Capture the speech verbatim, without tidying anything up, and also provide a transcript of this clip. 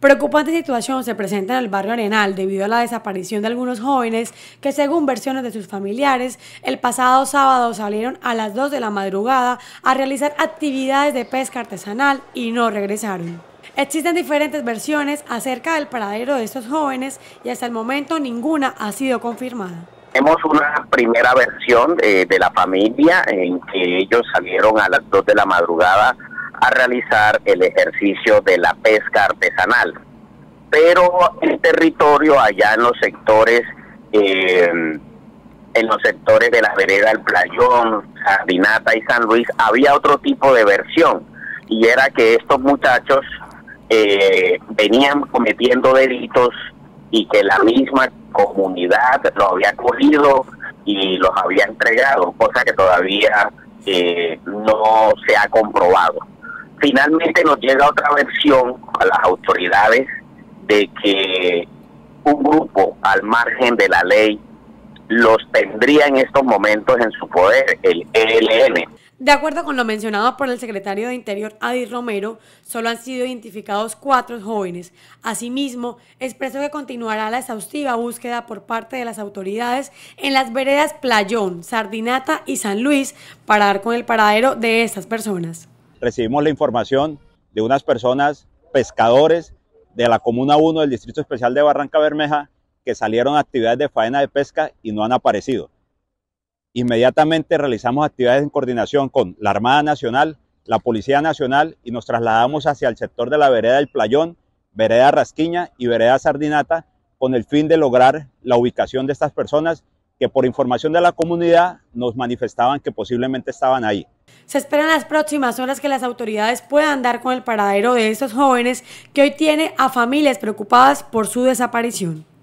Preocupante situación se presenta en el barrio Arenal debido a la desaparición de algunos jóvenes que, según versiones de sus familiares, el pasado sábado salieron a las dos de la madrugada a realizar actividades de pesca artesanal y no regresaron. Existen diferentes versiones acerca del paradero de estos jóvenes y hasta el momento ninguna ha sido confirmada. Tenemos una primera versión de, de la familia en que ellos salieron a las dos de la madrugada a realizar el ejercicio de la pesca artesanal, pero el territorio allá en los sectores, eh, en los sectores de la vereda El Playón, Sardinata y San Luis, había otro tipo de versión, y era que estos muchachos eh, venían cometiendo delitos y que la misma comunidad los había cogido y los había entregado, cosa que todavía eh, no se ha comprobado. Finalmente nos llega otra versión a las autoridades de que un grupo al margen de la ley los tendría en estos momentos en su poder, el E L N. De acuerdo con lo mencionado por el secretario de Interior, Adi Romero, solo han sido identificados cuatro jóvenes. Asimismo, expresó que continuará la exhaustiva búsqueda por parte de las autoridades en las veredas Playón, Sardinata y San Luis para dar con el paradero de estas personas. Recibimos la información de unas personas, pescadores de la Comuna uno del Distrito Especial de Barranca Bermeja, que salieron a actividades de faena de pesca y no han aparecido. Inmediatamente realizamos actividades en coordinación con la Armada Nacional, la Policía Nacional y nos trasladamos hacia el sector de la vereda del Playón, vereda Rasquiña y vereda Sardinata, con el fin de lograr la ubicación de estas personas que, por información de la comunidad, nos manifestaban que posiblemente estaban ahí. Se espera en las próximas horas que las autoridades puedan dar con el paradero de estos jóvenes que hoy tiene a familias preocupadas por su desaparición.